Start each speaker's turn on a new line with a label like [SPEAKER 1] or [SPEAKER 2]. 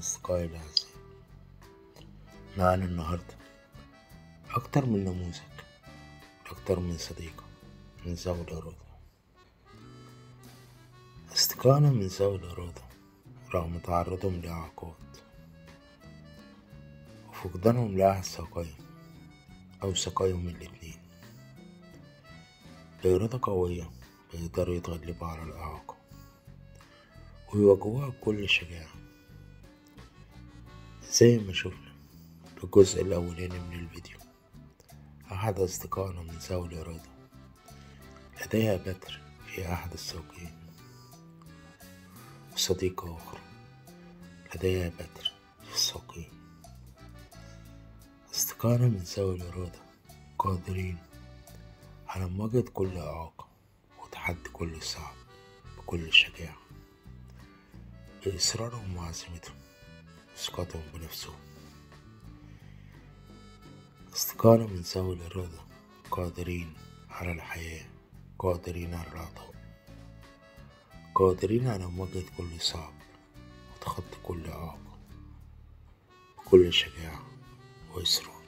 [SPEAKER 1] أصدقائي الأعزاء، معانا النهاردة أكتر من نموذج، أكتر من صديقة من ذوي الإرادة. أصدقائنا من ذوي الإرادة رغم تعرضهم لإعاقات وفقدانهم لأحد ساقيهم أو ساقيهم الاتنين، بإرادة قوية بيقدروا يتغلبوا على الإعاقة ويواجهوها بكل شجاعة، زي ما شفنا في الجزء الأولاني من الفيديو. أحد أصدقائنا من ذوي الإرادة لديها بتر في أحد الساقين، وصديقة أخرى لديها بتر في الساقين. أصدقائنا من ذوي الإرادة قادرين على مواجهة كل إعاقة وتحدي كل صعب بكل شجاعة، بإصرارهم وعزيمتهم وثقتهم بنفسهم. أصدقائنا من ذوي الإرادة قادرين على الحياة، قادرين على العطاء، قادرين على مواجهة كل صعب وتخطي كل إعاقة بكل شجاعة وإصرار.